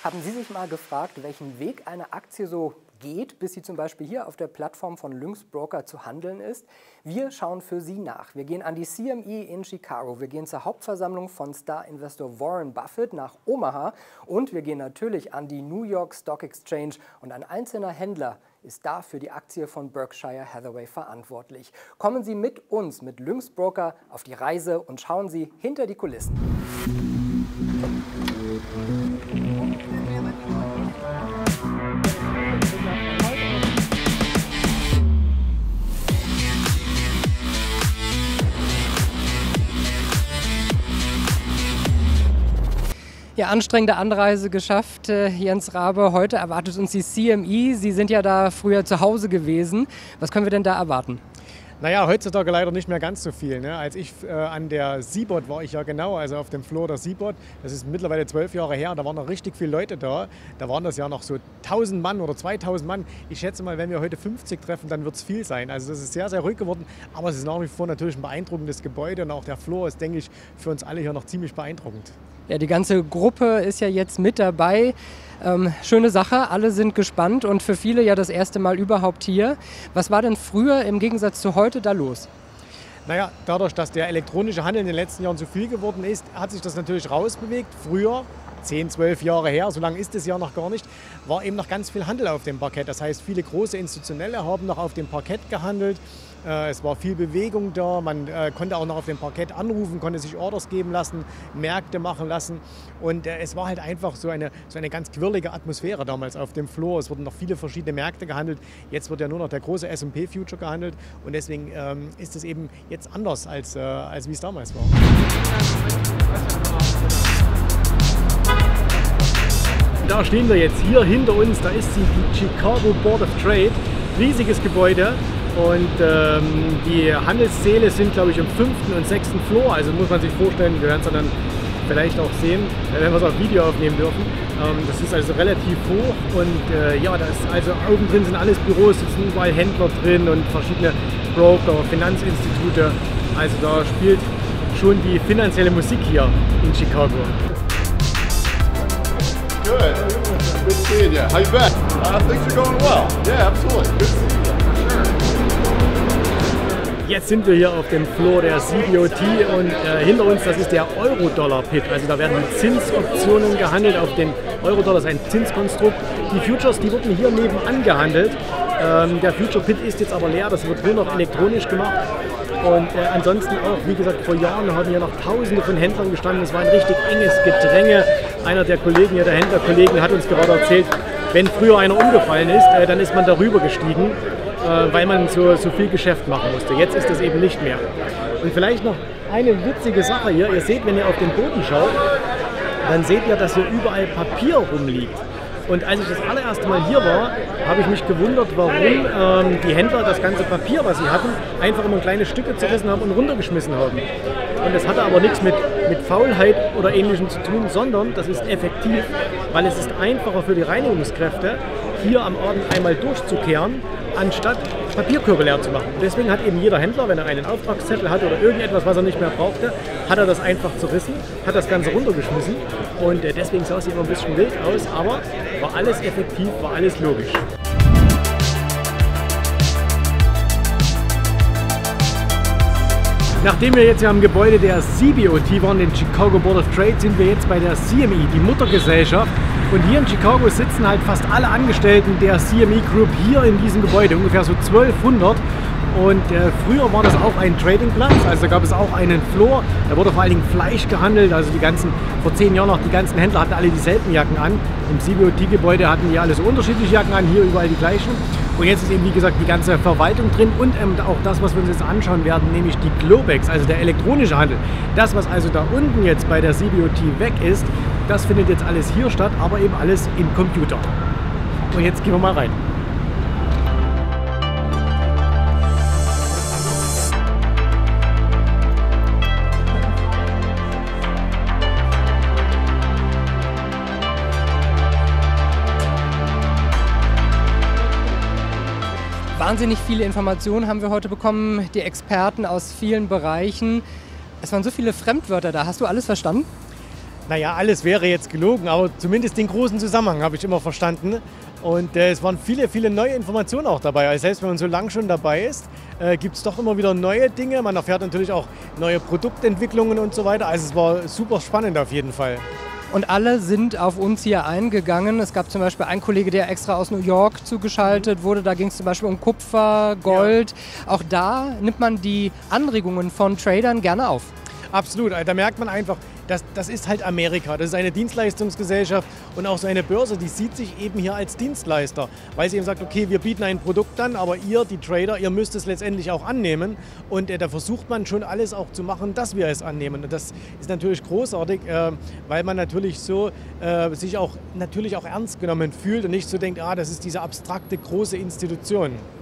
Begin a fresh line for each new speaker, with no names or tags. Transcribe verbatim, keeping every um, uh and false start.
Haben Sie sich mal gefragt, welchen Weg eine Aktie so geht, bis sie zum Beispiel hier auf der Plattform von Lynx Broker zu handeln ist? Wir schauen für Sie nach. Wir gehen an die C M E in Chicago, wir gehen zur Hauptversammlung von Star-Investor Warren Buffett nach Omaha und wir gehen natürlich an die New York Stock Exchange und ein einzelner Händler ist da für die Aktie von Berkshire Hathaway verantwortlich. Kommen Sie mit uns, mit Lynx Broker, auf die Reise und schauen Sie hinter die Kulissen. Ja, anstrengende Anreise geschafft, äh, Jens Rabe. Heute erwartet uns die C M E. Sie sind ja da früher zu Hause gewesen. Was können wir denn da erwarten?
Naja, heutzutage leider nicht mehr ganz so viel. Ne? Als ich äh, an der C B O T war ich ja genau, also auf dem Floor der C B O T. Das ist mittlerweile zwölf Jahre her, da waren noch richtig viele Leute da. Da waren das ja noch so tausend Mann oder zweitausend Mann. Ich schätze mal, wenn wir heute fünfzig treffen, dann wird es viel sein. Also das ist sehr, sehr ruhig geworden. Aber es ist nach wie vor natürlich ein beeindruckendes Gebäude und auch der Floor ist, denke ich, für uns alle hier noch ziemlich beeindruckend.
Ja, die ganze Gruppe ist ja jetzt mit dabei. Ähm, schöne Sache, alle sind gespannt und für viele ja das erste Mal überhaupt hier. Was war denn früher im Gegensatz zu heute da los?
Naja, dadurch, dass der elektronische Handel in den letzten Jahren so viel geworden ist, hat sich das natürlich rausbewegt. Früher, zehn, zwölf Jahre her, so lange ist es ja noch gar nicht, war eben noch ganz viel Handel auf dem Parkett. Das heißt, viele große Institutionelle haben noch auf dem Parkett gehandelt. Es war viel Bewegung da, man konnte auch noch auf dem Parkett anrufen, konnte sich Orders geben lassen, Märkte machen lassen und es war halt einfach so eine, so eine ganz quirlige Atmosphäre damals auf dem Floor. Es wurden noch viele verschiedene Märkte gehandelt, jetzt wird ja nur noch der große S und P Future gehandelt und deswegen ähm, ist es eben jetzt anders, als, äh, als wie es damals war. Da stehen wir jetzt hier hinter uns, da ist die Chicago Board of Trade, riesiges Gebäude. Und ähm, die Handelssäle sind, glaube ich, im fünften und sechsten Floor. Also muss man sich vorstellen, wir werden es dann vielleicht auch sehen, wenn wir es auf Video aufnehmen dürfen. Ähm, das ist also relativ hoch und äh, ja, da ist also oben drin sind alles Büros, sitzen überall Händler drin und verschiedene Broker, Finanzinstitute. Also da spielt schon die finanzielle Musik hier in Chicago.
Good. Good seeing you. How you been? Uh, things are going well. Yeah, absolutely. Good seeing you.
Jetzt sind wir hier auf dem Floor der C B O T und äh, hinter uns, das ist der Euro-Dollar-Pit. Also da werden Zinsoptionen gehandelt auf den Euro-Dollar, das ist ein Zinskonstrukt. Die Futures, die wurden hier nebenan gehandelt. Ähm, der Future-Pit ist jetzt aber leer, das wird nur noch elektronisch gemacht. Und äh, ansonsten auch, wie gesagt, vor Jahren haben hier noch Tausende von Händlern gestanden. Es war ein richtig enges Gedränge. Einer der Kollegen hier, der Händlerkollegen, hat uns gerade erzählt, wenn früher einer umgefallen ist, äh, dann ist man darüber gestiegen, weil man so, so viel Geschäft machen musste. Jetzt ist das eben nicht mehr. Und vielleicht noch eine witzige Sache hier. Ihr seht, wenn ihr auf den Boden schaut, dann seht ihr, dass hier überall Papier rumliegt. Und als ich das allererste Mal hier war, habe ich mich gewundert, warum ähm, die Händler das ganze Papier, was sie hatten, einfach immer kleine Stücke zerrissen haben und runtergeschmissen haben. Und das hatte aber nichts mit, mit Faulheit oder Ähnlichem zu tun, sondern das ist effektiv, weil es ist einfacher für die Reinigungskräfte, hier am Abend einmal durchzukehren, anstatt Papierkörbe leer zu machen. Deswegen hat eben jeder Händler, wenn er einen Auftragszettel hat oder irgendetwas, was er nicht mehr brauchte, hat er das einfach zerrissen, hat das Ganze runtergeschmissen und deswegen sah es immer ein bisschen wild aus, aber war alles effektiv, war alles logisch. Nachdem wir jetzt hier am Gebäude der C B O T waren, den Chicago Board of Trade, sind wir jetzt bei der C M E, die Muttergesellschaft. Und hier in Chicago sitzen halt fast alle Angestellten der C M E Group hier in diesem Gebäude, ungefähr so zwölfhundert. Und äh, früher war das auch ein Tradingplatz, also da gab es auch einen Floor, da wurde vor allen Dingen Fleisch gehandelt, also die ganzen, vor zehn Jahren noch, die ganzen Händler hatten alle dieselben Jacken an. Im C B O T-Gebäude hatten die alle so unterschiedliche Jacken an, hier überall die gleichen. Und jetzt ist eben, wie gesagt, die ganze Verwaltung drin und ähm, auch das, was wir uns jetzt anschauen werden, nämlich die Globex, also der elektronische Handel. Das, was also da unten jetzt bei der C B O T weg ist, das findet jetzt alles hier statt, aber eben alles im Computer. Und jetzt gehen wir mal rein.
Wahnsinnig viele Informationen haben wir heute bekommen, die Experten aus vielen Bereichen. Es waren so viele Fremdwörter da. Hast du alles verstanden?
Naja, alles wäre jetzt gelogen, aber zumindest den großen Zusammenhang habe ich immer verstanden. Und äh, es waren viele, viele neue Informationen auch dabei. Also selbst wenn man so lange schon dabei ist, äh, gibt es doch immer wieder neue Dinge. Man erfährt natürlich auch neue Produktentwicklungen und so weiter. Also es war super spannend auf jeden Fall.
Und alle sind auf uns hier eingegangen. Es gab zum Beispiel einen Kollege, der extra aus New York zugeschaltet wurde. Da ging es zum Beispiel um Kupfer, Gold. Ja. Auch da nimmt man die Anregungen von Tradern gerne auf.
Absolut, da merkt man einfach, das, das ist halt Amerika, das ist eine Dienstleistungsgesellschaft und auch so eine Börse, die sieht sich eben hier als Dienstleister, weil sie eben sagt, okay, wir bieten ein Produkt an, aber ihr, die Trader, ihr müsst es letztendlich auch annehmen und äh, da versucht man schon alles auch zu machen, dass wir es annehmen und das ist natürlich großartig, äh, weil man natürlich so äh, sich auch natürlich auch ernst genommen fühlt und nicht so denkt, ah, das ist diese abstrakte große Institution.